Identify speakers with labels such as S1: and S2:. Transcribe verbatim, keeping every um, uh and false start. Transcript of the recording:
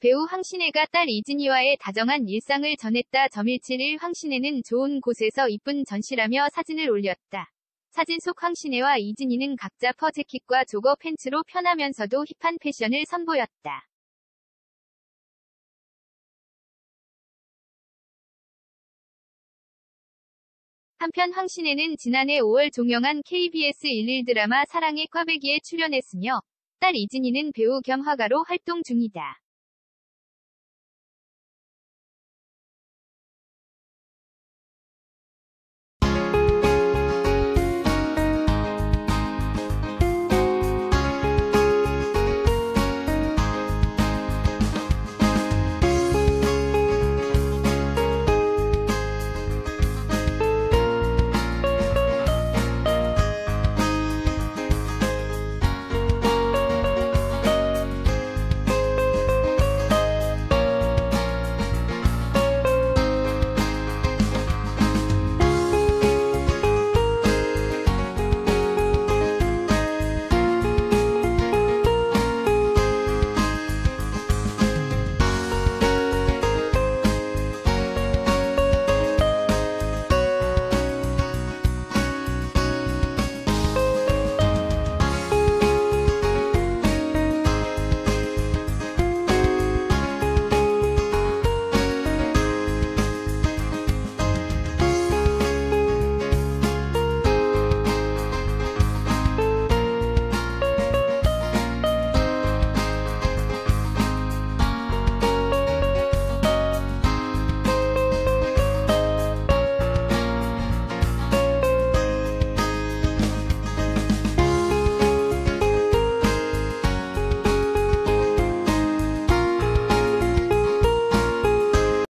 S1: 배우 황신혜가 딸 이진희와의 다정한 일상을 전했다. 점일칠일 황신혜는 좋은 곳에서 이쁜 전시라며 사진을 올렸다. 사진 속 황신혜와 이진희는 각자 퍼 재킷과 조거 팬츠로 편하면서도 힙한 패션을 선보였다. 한편 황신혜는 지난해 오월 종영한 케이비에스 일일 드라마 사랑의 꽈배기에 출연했으며 딸 이진희는 배우 겸 화가로 활동 중이다.